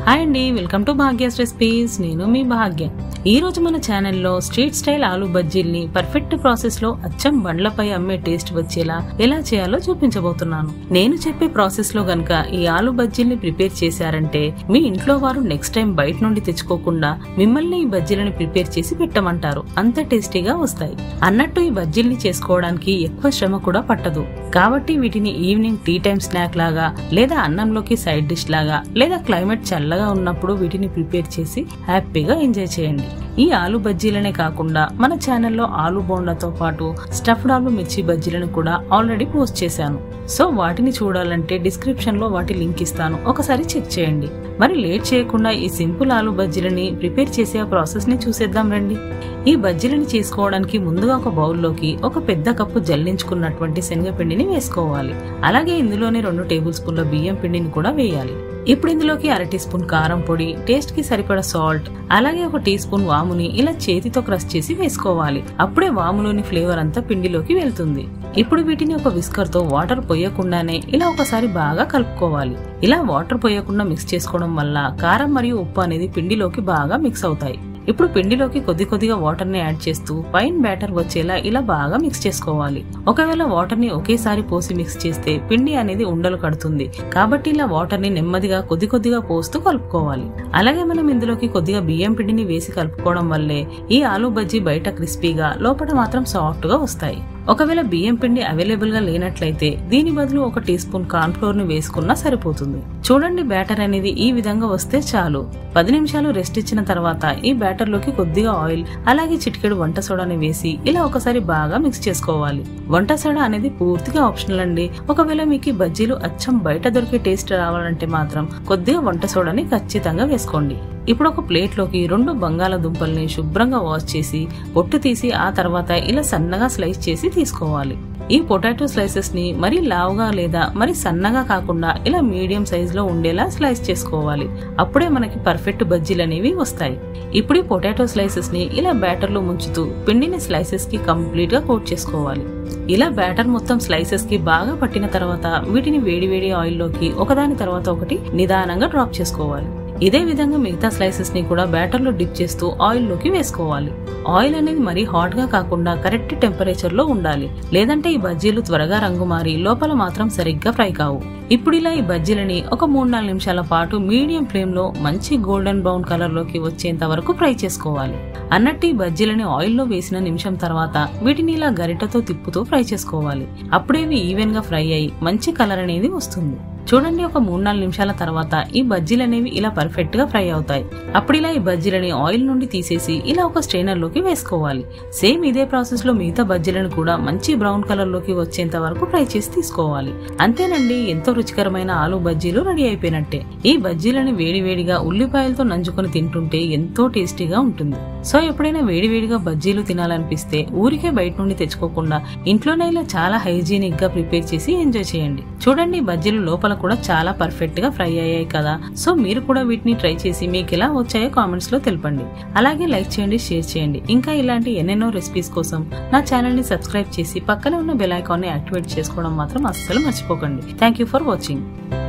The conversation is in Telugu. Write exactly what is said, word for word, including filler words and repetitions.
హాయ్ అండి, వెల్కమ్ టు భాగ్యాస్ రెసిపీస్. నేను మీ భాగ్య. ఈ రోజు మన ఛానల్లో స్ట్రీట్ స్టైల్ ఆలు బజ్జీల్ని పర్ఫెక్ట్ ప్రాసెస్ లో అచ్చం బండ్లపై అమ్మే టేస్ట్ వచ్చేలా ఎలా చేయాలో చూపించబోతున్నాను. నేను చెప్పే ప్రాసెస్ లో గనక ఈ ఆలు బజ్జీల్ని ప్రిపేర్ చేశారంటే మీ ఇంట్లో వారు నెక్స్ట్ టైం బయట నుండి తెచ్చుకోకుండా మిమ్మల్ని ఈ బజ్జీలని ప్రిపేర్ చేసి పెట్టమంటారు. అంత టేస్టీగా వస్తాయి. అన్నట్టు ఈ బజ్జీల్ని చేసుకోవడానికి ఎక్కువ శ్రమ కూడా పట్టదు. కాబట్టి వీటిని ఈవినింగ్ టీ టైం స్నాక్ లాగా, లేదా అన్నంలోకి సైడ్ డిష్ లాగా, లేదా క్లైమేట్ చల్లగా ఉన్నప్పుడు వీటిని ప్రిపేర్ చేసి హ్యాపీగా ఎంజాయ్ చేయండి. ఈ ఆలు బజ్జీలనే కాకుండా మన ఛానల్లో ఆలు బోండాతో పాటు స్టఫ్డ్ ఆలు మిర్చి బజ్జీలను కూడా ఆల్రెడీ పోస్ట్ చేశాను. సో వాటిని చూడాలంటే డిస్క్రిప్షన్ లో వాటి లింక్ ఇస్తాను, ఒకసారి చెక్ చేయండి. మరి లేట్ చేయకుండా ఈ సింపుల్ ఆలు బజ్జీలని ప్రిపేర్ చేసే ఆ ప్రాసెస్ ని చూసేద్దాం రండి. ఈ బజ్జీలని చేసుకోవడానికి ముందుగా ఒక బౌల్లోకి ఒక పెద్ద కప్పు జల్లించుకున్నటువంటి శనగపిండిని వేసుకోవాలి. అలాగే ఇందులోనే రెండు టేబుల్ స్పూన్ల బియ్యం పిండిని కూడా వేయాలి. ఇప్పుడు ఇందులోకి అర టీ స్పూన్ కారం పొడి, టేస్ట్ కి సరిపడా సాల్ట్, అలాగే ఒక టీ స్పూన్ వాముని ఇలా చేతితో క్రష్ చేసి వేసుకోవాలి. అప్పుడే వాములోని ఫ్లేవర్ అంతా పిండిలోకి వెళ్తుంది. ఇప్పుడు వీటిని ఒక విస్కర్ తో వాటర్ పోయకుండానే ఇలా ఒకసారి బాగా కలుపుకోవాలి. ఇలా వాటర్ పోయకుండా మిక్స్ చేసుకోవడం వల్ల కారం మరియు ఉప్పు అనేది పిండిలోకి బాగా మిక్స్ అవుతాయి. ఇప్పుడు పిండిలోకి కొద్ది కొద్దిగా వాటర్ ని యాడ్ చేస్తూ ఫైన్ బ్యాటర్ వచ్చేలా ఇలా బాగా మిక్స్ చేసుకోవాలి. ఒకవేళ వాటర్ ని ఒకేసారి పోసి మిక్స్ చేస్తే పిండి అనేది ఉండలు కడుతుంది. కాబట్టి ఇలా వాటర్ ని నెమ్మదిగా కొద్ది కొద్దిగా పోస్తూ కలుపుకోవాలి. అలాగే మనం ఇందులోకి కొద్దిగా బియ్యం పిండిని వేసి కలుపుకోవడం వల్లే ఈ ఆలు బజ్జీ బయట క్రిస్పీగా, లోపల మాత్రం సాఫ్ట్ గా వస్తాయి. ఒకవేళ బియ్యం పిండి అవైలబుల్ గా లేనట్లయితే దీని బదులు ఒక టీ స్పూన్ కార్న్ ఫ్లోర్ ని వేసుకున్నా సరిపోతుంది. చూడండి, బ్యాటర్ అనేది ఈ విధంగా వస్తే చాలు. పది నిమిషాలు రెస్ట్ ఇచ్చిన తర్వాత ఈ బ్యాటర్ లోకి కొద్దిగా ఆయిల్, అలాగే చిటికెడు వంట సోడాని వేసి ఇలా ఒకసారి బాగా మిక్స్ చేసుకోవాలి. వంట సోడా అనేది పూర్తిగా ఆప్షనల్ అండి. ఒకవేళ మీకు ఈ బజ్జీలు అచ్చం బయట దొరికే టేస్ట్ రావాలంటే మాత్రం కొద్దిగా వంట సోడాని ఖచ్చితంగా వేసుకోండి. ఇప్పుడు ఒక ప్లేట్ లోకి రెండు బంగాళాదుంపల్ని శుభ్రంగా వాష్ చేసి పొట్టు తీసి ఆ తర్వాత ఇలా సన్నగా స్లైస్ చేసి తీసుకోవాలి. ఈ పొటాటో స్లైసెస్ ని మరీ లావుగా లేదా మరి సన్నగా కాకుండా ఇలా మీడియం సైజ్ లో ఉండేలా స్లైస్ చేసుకోవాలి. అప్పుడే మనకి పర్ఫెక్ట్ బజ్జీలు అనేవి వస్తాయి. ఇప్పుడు ఈ పొటాటో స్లైసెస్ ని ఇలా బ్యాటర్ లో ముంచుతూ పిండిని స్లైసెస్ కి కంప్లీట్ గా కోట్ చేసుకోవాలి. ఇలా బ్యాటర్ మొత్తం స్లైసెస్ కి బాగా పట్టిన తర్వాత వీటిని వేడి వేడి ఆయిల్ లోకి ఒకదాని తర్వాత ఒకటి నిదానంగా డ్రాప్ చేసుకోవాలి. ఇదే విధంగా మిగతా స్లైసెస్ ని కూడా బ్యాటర్ లో డిప్ చేస్తూ ఆయిల్ లోకి వేసుకోవాలి. ఆయిల్ అనేది మరీ హాట్ గా కాకుండా కరెక్ట్ టెంపరేచర్ లో ఉండాలి. లేదంటే ఈ బజ్జీలు త్వరగా రంగు మారి లోపల మాత్రం సరిగ్గా ఫ్రై కావు. ఇప్పుడు ఇలా ఈ బజ్జీలని ఒక మూడు నాలుగు నిమిషాల పాటు మీడియం ఫ్లేమ్ లో మంచి గోల్డెన్ బ్రౌన్ కలర్ లోకి వచ్చేంత వరకు ఫ్రై చేసుకోవాలి. అన్నట్టు ఈ బజ్జీలని ఆయిల్ లో వేసిన నిమిషం తర్వాత వీటిని ఇలా గరిటతో తిప్పుతూ ఫ్రై చేసుకోవాలి. అప్పుడేవి ఈవెన్ గా ఫ్రై అయ్యి మంచి కలర్ అనేది వస్తుంది. చూడండి, ఒక మూడు నాలుగు నిమిషాల తర్వాత ఈ బజ్జీలు అనేవి ఇలా పర్ఫెక్ట్ గా ఫ్రై అవుతాయి. అప్పుడు ఇలా ఈ బజ్జీలని ఆయిల్ నుండి తీసేసి ఇలా ఒక స్ట్రైనర్ లోకి వేసుకోవాలి. సేమ్ ఇదే ప్రాసెస్ లో మిగతా బజ్జీలను కూడా మంచి బ్రౌన్ కలర్ లోకి వచ్చేంత వరకు ఫ్రై చేసి తీసుకోవాలి. అంతేనండి, ఎంతో రుచికరమైన ఆలు బజ్జీలు రెడీ అయిపోయినట్టే. ఈ బజ్జీలని వేడివేడిగా ఉల్లిపాయలతో నంచుకొని తింటుంటే ఎంతో టేస్టీగా ఉంటుంది. సో ఎప్పుడైనా వేడివేడిగా బజ్జీలు తినాలనిపిస్తే ఊరికే బయట నుండి తెచ్చుకోకుండా ఇంట్లోనే ఇలా చాలా హైజీనిక్ గా ప్రిపేర్ చేసి ఎంజాయ్ చేయండి. చూడండి, బజ్జీలు లోపల కూడా చాలా పర్ఫెక్ట్ గా ఫ్రై అయ్యాయి కదా. సో మీరు కూడా వీటిని ట్రై చేసి మీకు ఎలా వచ్చాయో కామెంట్స్ లో తెలపండి. అలాగే లైక్ చేయండి, షేర్ చేయండి. ఇంకా ఇలాంటి ఎన్నెన్నో రెసిపీస్ కోసం నా ఛానల్ ని సబ్స్క్రైబ్ చేసి పక్కనే ఉన్న బెల్ ఐకాన్ ని యాక్టివేట్ చేసుకోవడం మాత్రం అస్సలు మర్చిపోకండి. Thank you for watching.